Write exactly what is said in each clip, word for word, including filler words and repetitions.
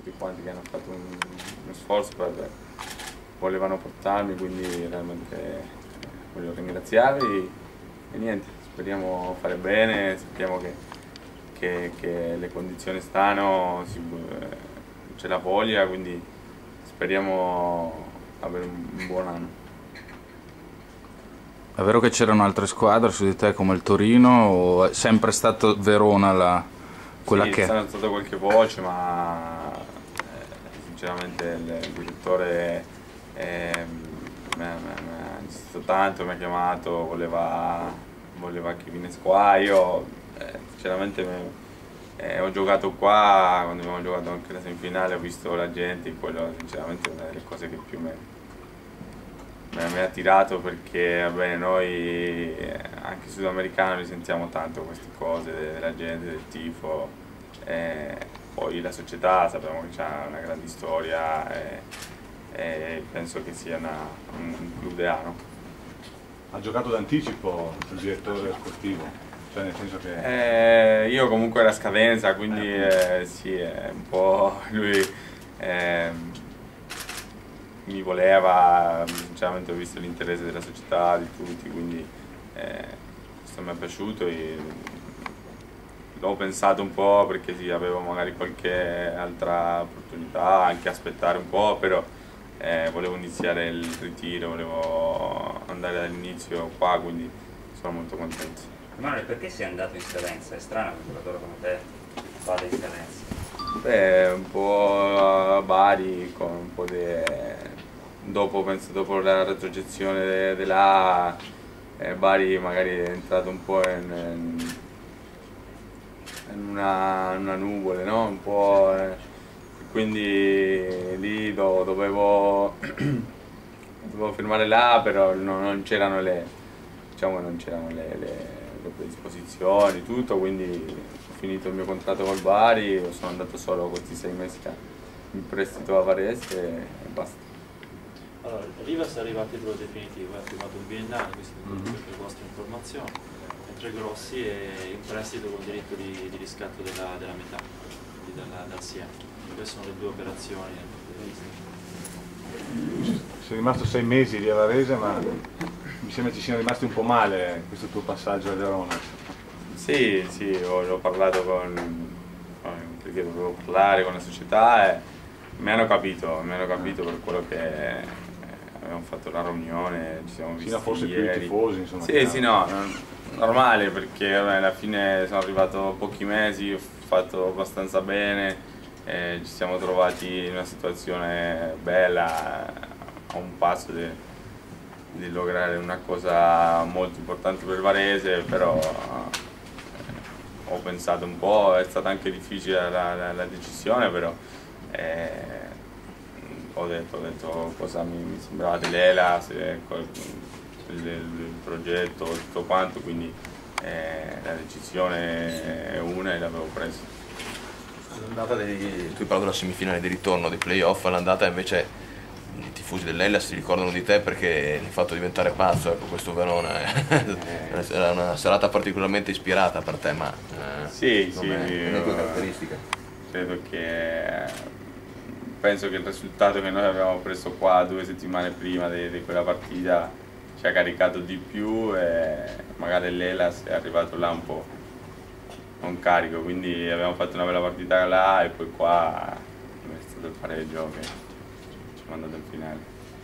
tutti quanti che hanno fatto un, uno sforzo per, volevano portarmi, quindi realmente eh, voglio ringraziarvi e niente, speriamo fare bene, sappiamo che, che, che le condizioni stanno, si, eh, c'è la voglia, quindi speriamo avere un, un buon anno. È vero che c'erano altre squadre su di te come il Torino o è sempre stato Verona la, quella sì, che è? C'è stata qualche voce, ma eh, sinceramente il, il direttore eh, mi ha mi ha insistito tanto, mi ha chiamato, voleva, voleva che vinessi qua. Io eh, sinceramente me, eh, ho giocato qua, quando abbiamo giocato anche la semifinale ho visto la gente, quello sinceramente è una delle cose che più mi mi ha attirato, perché vabbè, noi eh, anche sudamericani risentiamo tanto queste cose della gente, del tifo, eh, poi la società sappiamo che ha una grande storia e, e penso che sia una, un, un club de A, no? Ha giocato d'anticipo il direttore sportivo, cioè nel senso che... Eh, io comunque era scadenza, quindi eh, sì, è un po' lui... Eh, mi voleva, sinceramente ho visto l'interesse della società, di tutti, quindi eh, questo mi è piaciuto e l'ho pensato un po', perché sì, avevo magari qualche altra opportunità, anche aspettare un po', però eh, volevo iniziare il ritiro, volevo andare dall'inizio qua, quindi sono molto contento. Emanuele, perché sei andato in scadenza? È strano che un giocatore come te vada in scadenza. Beh, un po' a Bari, con un po' di... Dopo, penso, dopo la retrocessione della eh, Bari magari è entrato un po' in, in, una, una nuvole, no? Un po', eh, quindi lì do, dovevo, dovevo firmare là, però non, non c'erano le, diciamo, non c'erano le, le, le predisposizioni, tutto, quindi ho finito il mio contratto col Bari, sono andato solo questi sei mesi in prestito a Varese e basta. Allora, Rivas è arrivato a titolo definitivo, ha firmato il biennale, questo è Mm-hmm. per le vostre informazioni, mentre Grossi è in prestito con diritto di, di riscatto della, della metà, quindi dalla, dal Siena. Queste sono le due operazioni dal punto di vista. Sei rimasto sei mesi lì a Varese, ma mi sembra ci siano rimasti un po' male questo tuo passaggio a Verona. Sì, sì, ho, ho parlato con, perché dovevo parlare con la società e mi hanno capito, mi hanno capito per quello che abbiamo fatto la riunione, ci siamo visti Fino a forse ieri. più i tifosi, insomma. Sì, sì, no, normale, perché vabbè, alla fine sono arrivato pochi mesi, ho fatto abbastanza bene, eh, ci siamo trovati in una situazione bella, a un passo di, di lograre una cosa molto importante per il Varese, però eh, ho pensato un po', è stata anche difficile la, la, la decisione, però eh, ho detto, ho detto cosa mi, mi sembrava dell'Ela, se, il, il progetto, tutto quanto, quindi eh, la decisione è una e l'avevo presa. L'andata dei, tu parli della semifinale di ritorno dei playoff, l'andata invece i tifosi dell'Ela si ricordano di te perché ti hai fatto diventare pazzo, ecco, questo Verona era una serata particolarmente ispirata per te, ma eh, sì, sì, è una tua caratteristica. Credo che penso che il risultato che noi abbiamo preso qua due settimane prima di, di quella partita ci ha caricato di più e magari l'Elas è arrivato là un po' non carico, quindi abbiamo fatto una bella partita là e poi qua è stato il pareggio che ci ha mandato in finale.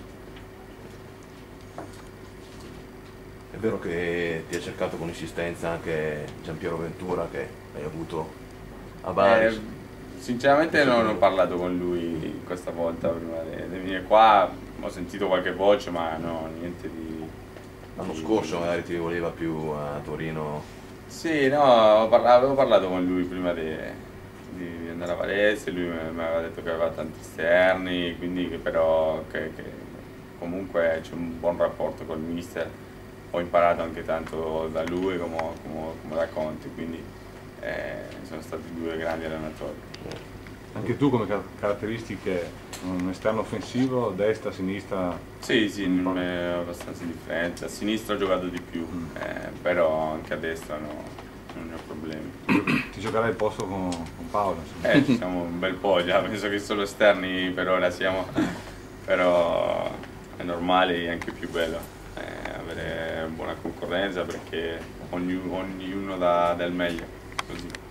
È vero che ti ha cercato con insistenza anche Giampiero Ventura, che hai avuto a Bari? Eh, Sinceramente non ho parlato con lui questa volta prima di venire qua, ho sentito qualche voce ma no, niente di... L'anno di... scorso magari ti voleva più a Torino? Sì, no, avevo parlato con lui prima di, di andare a Varese, lui mi aveva detto che aveva tanti esterni, quindi che però che, che comunque c'è un buon rapporto col mister, ho imparato anche tanto da lui come, come, come da Conte, quindi eh, sono stati due grandi allenatori. Anche tu come caratteristiche, un esterno offensivo, destra, sinistra? Sì, sì, non è abbastanza differente. A sinistra ho giocato di più, mm. eh, però anche a destra no, non ne ho problemi. Ti giocherai il posto con, con Paolo. Insomma. Eh, ci siamo un bel po' già, penso che solo esterni per ora siamo, però è normale e anche più bello eh, avere buona concorrenza perché ognuno, ognuno dà, dà il meglio, così.